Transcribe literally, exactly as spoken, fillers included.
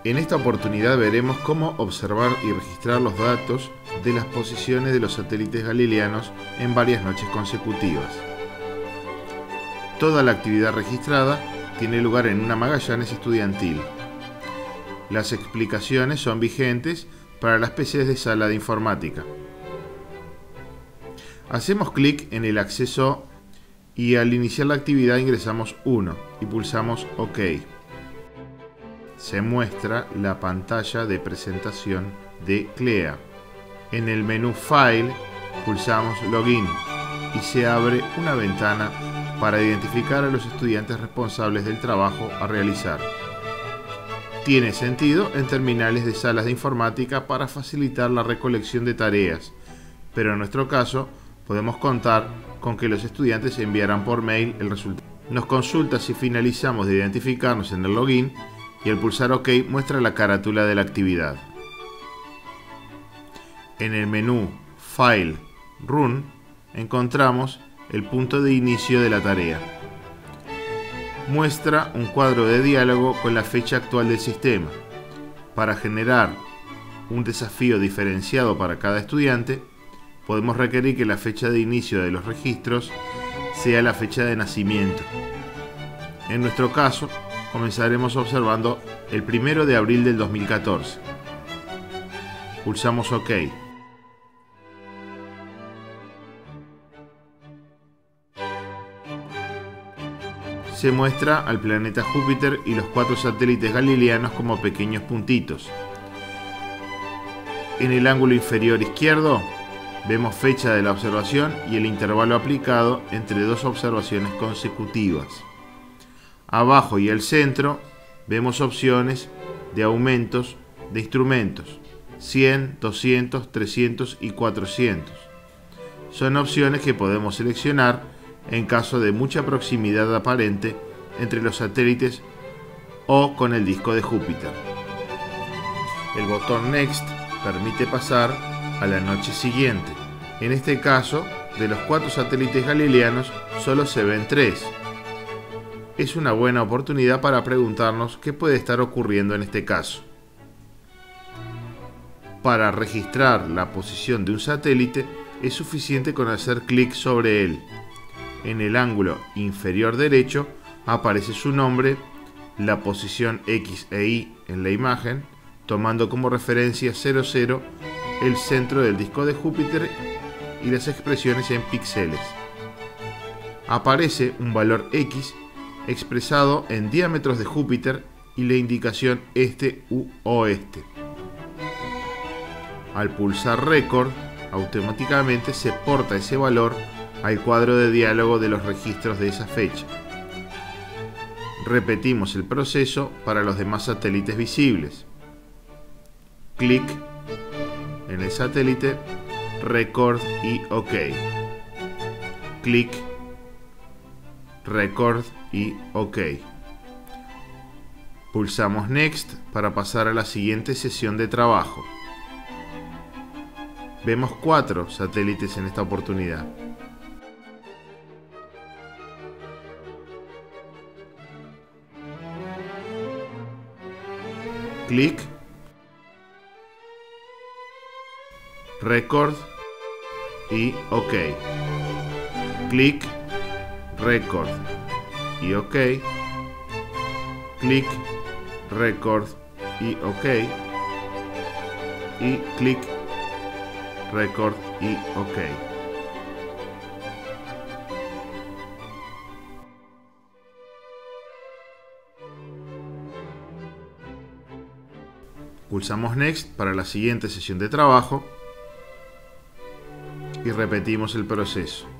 En esta oportunidad veremos cómo observar y registrar los datos de las posiciones de los satélites galileanos en varias noches consecutivas. Toda la actividad registrada tiene lugar en una Magallanes estudiantil. Las explicaciones son vigentes para las P Cs de sala de informática. Hacemos clic en el acceso y al iniciar la actividad ingresamos uno y pulsamos OK. Se muestra la pantalla de presentación de CLEA. En el menú File pulsamos Login y se abre una ventana para identificar a los estudiantes responsables del trabajo a realizar. Tiene sentido en terminales de salas de informática para facilitar la recolección de tareas, pero en nuestro caso podemos contar con que los estudiantes enviarán por mail el resultado. Nos consulta si finalizamos de identificarnos en el login y al pulsar OK muestra la carátula de la actividad. En el menú File, Run, encontramos el punto de inicio de la tarea. Muestra un cuadro de diálogo con la fecha actual del sistema. Para generar un desafío diferenciado para cada estudiante, podemos requerir que la fecha de inicio de los registros sea la fecha de nacimiento. En nuestro caso, comenzaremos observando el primero de abril del dos mil catorce. Pulsamos OK. Se muestra al planeta Júpiter y los cuatro satélites galileanos como pequeños puntitos. En el ángulo inferior izquierdo vemos fecha de la observación y el intervalo aplicado entre dos observaciones consecutivas. Abajo y al centro vemos opciones de aumentos de instrumentos, cien, doscientos, trescientos y cuatrocientos. Son opciones que podemos seleccionar en caso de mucha proximidad aparente entre los satélites o con el disco de Júpiter. El botón Next permite pasar a la noche siguiente. En este caso, de los cuatro satélites galileanos, solo se ven tres. Es una buena oportunidad para preguntarnos qué puede estar ocurriendo en este caso. Para registrar la posición de un satélite, es suficiente con hacer clic sobre él. En el ángulo inferior derecho aparece su nombre, la posición X e Y en la imagen, tomando como referencia cero cero el centro del disco de Júpiter y las expresiones en píxeles. Aparece un valor X expresado en diámetros de Júpiter y la indicación este u oeste. Al pulsar Record, automáticamente se porta ese valor al cuadro de diálogo de los registros de esa fecha. Repetimos el proceso para los demás satélites visibles. Clic en el satélite, Record y OK. Clic, Record y OK. Pulsamos Next para pasar a la siguiente sesión de trabajo. Vemos cuatro satélites en esta oportunidad. Clic, Record y OK. Clic, Record y OK. Clic, Record y OK. Y clic, Record y OK. Pulsamos Next para la siguiente sesión de trabajo y repetimos el proceso.